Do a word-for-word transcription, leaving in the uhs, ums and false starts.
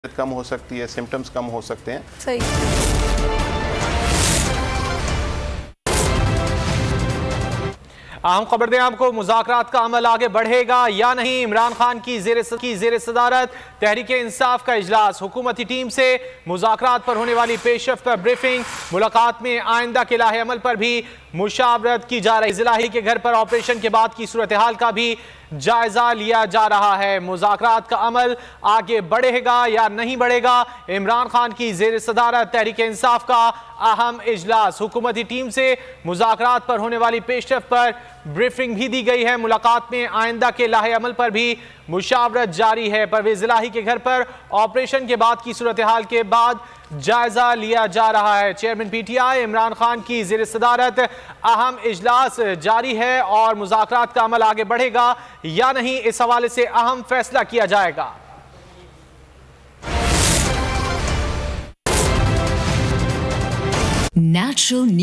कम हो सकती है, सिम्टम्स कम हो सकते हैं। सही। अहम खबर दें आपको, मुज़ाकरात का अमल आगे बढ़ेगा या नहीं। इमरान खान की जेर की जेर सदारत तहरीक इंसाफ का इजलास, हुकूमती टीम से मुज़ाकरात पर होने वाली पेशरफ्त पर ब्रीफिंग, मुलाकात में आइंदा के लाहे अमल पर भी मुशावरत की जा रही। जिलाही के घर पर ऑपरेशन के बाद की सूरत हाल का भी जायजा लिया जा रहा है। मुज़ाकरात का अमल आगे बढ़ेगा या नहीं बढ़ेगा। इमरान खान की जेर सदारत तहरीक इंसाफ का अहम इजलास, हुकूमती टीम से मुज़ाकरात पर होने वाली पेशरफ्त पर ब्रीफिंग भी दी गई है। मुलाकात में आइंदा के लाहे अमल पर भी मुशावरत जारी है। परवेज़ इलाही के घर पर ऑपरेशन के बाद की सूरत हाल के बाद जायजा लिया जा रहा है। चेयरमैन पीटीआई इमरान खान की ज़ेर सदारत अहम इजलास जारी है और मुज़ाकरात का अमल आगे बढ़ेगा या नहीं, इस हवाले से अहम फैसला किया जाएगा। Natural